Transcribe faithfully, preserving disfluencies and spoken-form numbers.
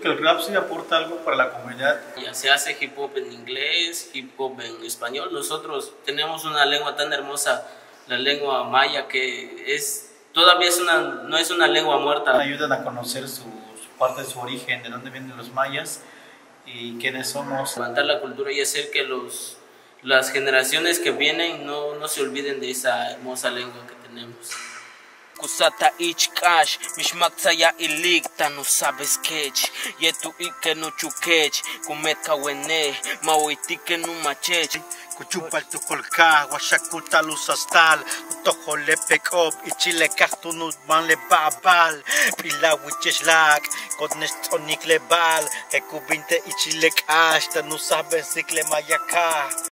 que el rap sí aporta algo para la comunidad. Ya se hace hip hop en inglés, hip hop en español. Nosotros tenemos una lengua tan hermosa, la lengua maya, que es todavía es una, no es una lengua muerta. Ayudan a conocer su, su parte de su origen, de dónde vienen los mayas y quiénes somos. Levantar la cultura y hacer que los, las generaciones que vienen no, no se olviden de esa hermosa lengua que tenemos. Kusata ich cash, mishmakta ya ilikta no sabes kech, yetu ike no chukech, kumetka wene, mawitike no machech. Kuchupal tu kolka, washakuta lusastal, utojo le pick up, ichile kartunut man le babal, pila wicheslak, kodnestonik le bal, ekubinte ichile cash, no sabes si le mayaka.